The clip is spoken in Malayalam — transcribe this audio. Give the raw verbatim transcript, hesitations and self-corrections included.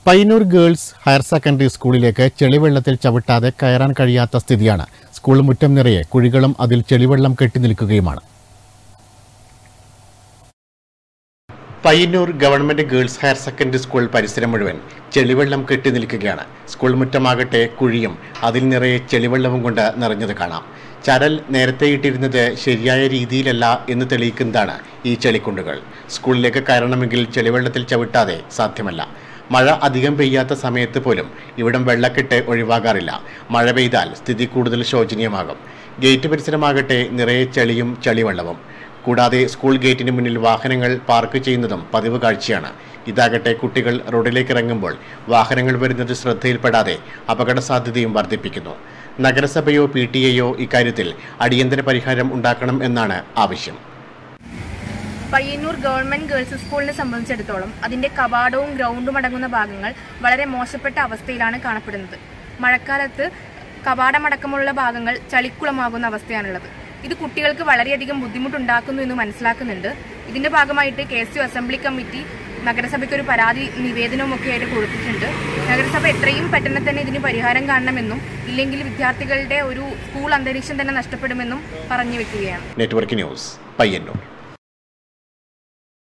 പയ്യന്നൂർ ഗേൾസ് ഹയർ സെക്കൻഡറി സ്കൂളിലേക്ക് ചെളിവെള്ളത്തിൽ ചവിട്ടാതെ കയറാൻ കഴിയാത്ത സ്ഥിതിയാണ്. സ്കൂൾ മുറ്റം നിറയെ കുഴികളും അതിൽ ചെളിവെള്ളം കെട്ടിനിൽക്കുകയുമാണ്. Payyanur government girls higher secondary school പരിസരം മുഴുവൻ ചെളിവെള്ളം കെട്ടിനിൽക്കുകയാണ്. സ്കൂൾ മുറ്റമാകട്ടെ കുഴിയും അതിൽ നിറയെ ചെളിവെള്ളവും കൊണ്ട് നിറഞ്ഞത് കാണാം. ചരൽ നേരത്തെ ഇട്ടിരുന്നത് ശരിയായ രീതിയിലല്ല എന്ന് തെളിയിക്കുന്നതാണ് ഈ ചെളിക്കുണ്ടുകൾ. സ്കൂളിലേക്ക് കയറണമെങ്കിൽ ചെളിവെള്ളത്തിൽ ചവിട്ടാതെ സാധ്യമല്ല. മഴ അധികം പെയ്യാത്ത സമയത്ത് പോലും ഇവിടം വെള്ളക്കെട്ട് ഒഴിവാകാറില്ല. മഴ പെയ്താൽ സ്ഥിതി കൂടുതൽ ശോചനീയമാകും. ഗേറ്റ് പരിസരമാകട്ടെ നിറയെ ചെളിയും ചളിവെള്ളവും. കൂടാതെ സ്കൂൾ ഗേറ്റിന് മുന്നിൽ വാഹനങ്ങൾ പാർക്ക് ചെയ്യുന്നതും പതിവ് കാഴ്ചയാണ്. ഇതാകട്ടെ കുട്ടികൾ റോഡിലേക്ക് ഇറങ്ങുമ്പോൾ വാഹനങ്ങൾ വരുന്നത് ശ്രദ്ധയിൽപ്പെടാതെ അപകട സാധ്യതയും വർദ്ധിപ്പിക്കുന്നു. നഗരസഭയോ പി ടി എയോ ഇക്കാര്യത്തിൽ അടിയന്തര പരിഹാരം ഉണ്ടാക്കണം എന്നാണ് ആവശ്യം. പയ്യന്നൂർ ഗവൺമെന്റ് ഗേൾസ് സ്കൂളിനെ സംബന്ധിച്ചിടത്തോളം അതിന്റെ കവാടവും ഗ്രൗണ്ടും അടങ്ങുന്ന ഭാഗങ്ങൾ വളരെ മോശപ്പെട്ട അവസ്ഥയിലാണ് കാണപ്പെടുന്നത്. മഴക്കാലത്ത് കവാടമടക്കമുള്ള ഭാഗങ്ങൾ ചളിക്കുളമാകുന്ന അവസ്ഥയാണുള്ളത്. ഇത് കുട്ടികൾക്ക് വളരെയധികം ബുദ്ധിമുട്ടുണ്ടാക്കുന്നു എന്ന് മനസ്സിലാക്കുന്നുണ്ട്. ഇതിന്റെ ഭാഗമായിട്ട് K S U assembly committee നഗരസഭയ്ക്ക് ഒരു പരാതി നിവേദനവും ഒക്കെ ആയിട്ട് കൊടുത്തിട്ടുണ്ട്. നഗരസഭ എത്രയും പെട്ടെന്ന് തന്നെ ഇതിന് പരിഹാരം കാണണമെന്നും ഇല്ലെങ്കിൽ വിദ്യാർത്ഥികളുടെ ഒരു സ്കൂൾ അന്തരീക്ഷം തന്നെ നഷ്ടപ്പെടുമെന്നും പറഞ്ഞു വെക്കുകയാണ്. Network news, Payyanur.